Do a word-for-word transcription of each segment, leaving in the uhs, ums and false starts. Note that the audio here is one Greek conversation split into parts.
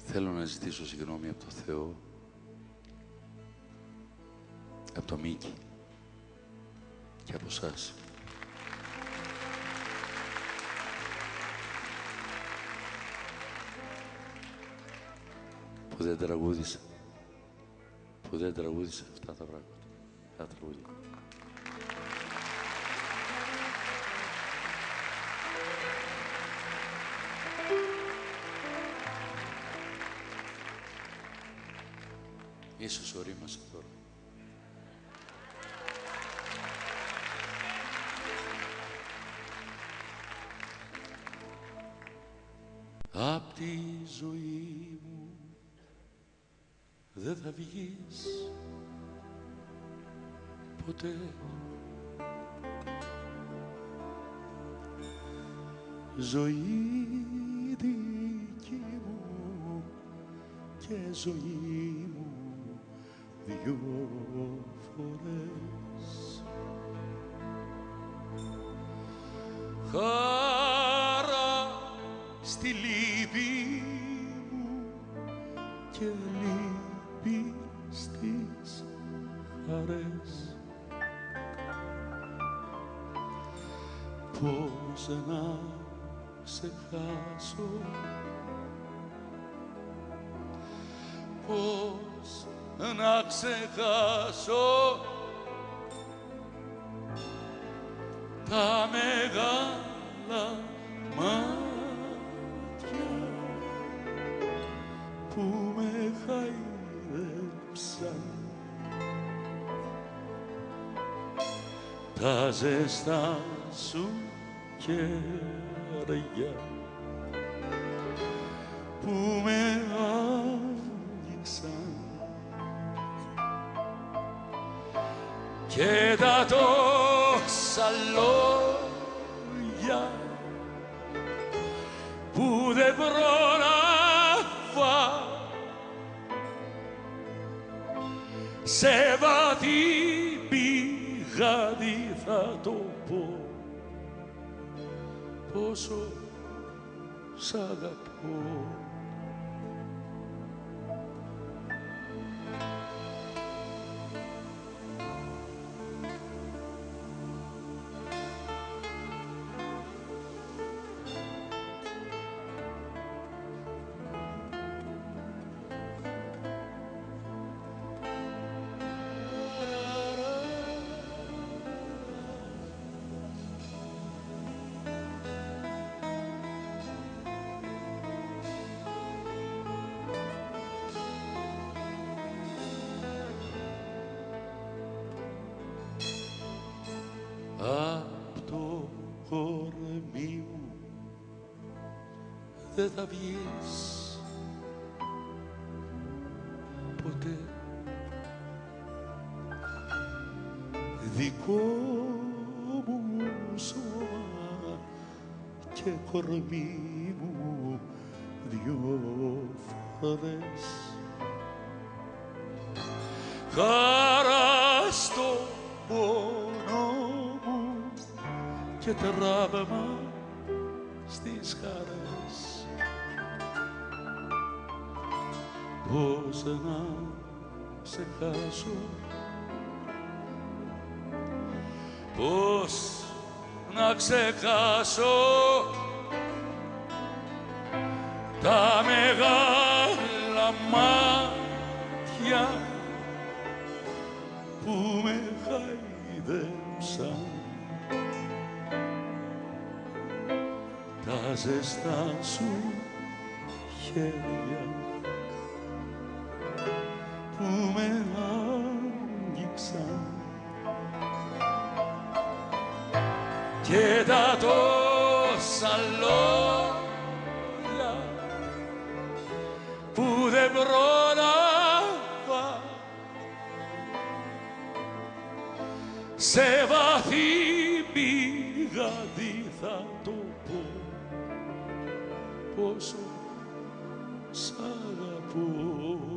Θέλω να ζητήσω συγγνώμη από το Θεό, από το Μίκη και από εσάς. Που δεν τραγούδισα, που δεν τραγούδισα αυτά τα πράγματα, τα τραγούδια. Ίσως ορίμασε τώρα. Απ' τη ζωή μου δεν θα βγεις ποτέ. Ζωή δική μου και ζωή μου δυο φορές. Χαρά στη λύπη μου και λύπη στις χαρές. Πώς να ξεχάσω, πώς να ξεχάσω τα μεγάλα μάτια που με χαϊδέψαν, τα ζεστά σου χέρια που με άγγιξαν και τα τόσα λόγια που δεν πρόλαβα σε βαθύ πηγάδι θα το πω πόσο σ' αγαπώ. Απ' το κορμί μου δεν θα βγεις ποτέ. Δικό μου σώμα και κορμί μου δυο φορές. Χαρά στο πόνο και τραύμα στις χαρές. Πώς να ξεχάσω, πώς να ξεχάσω τα μεγάλα μάτια που με χαϊδέψαν, τα ζεστά σου χέρια που με άγγιξαν και τα τόσα λόγια που δεν πρόλαβα σε βαθύ πηγάδι θα το πω πόσο σ' αγαπώ.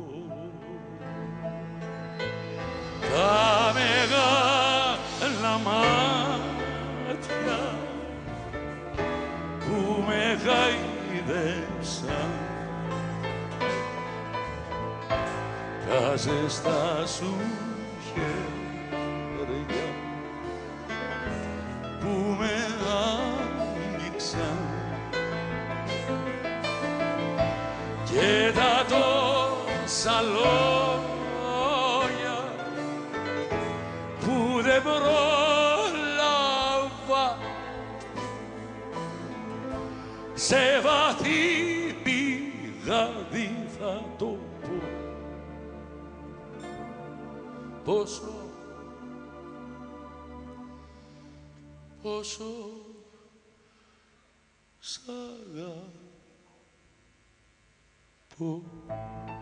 Τα μεγάλα μάτια που με χαϊδέψαν, τα ζεστά σου χέρια που με άγγιξαν και τα τόσα λόγια που δεν πρόλαβα σε βαθύ πηγάδι θα το πω. Πόσο, πόσο σ' αγαπώ.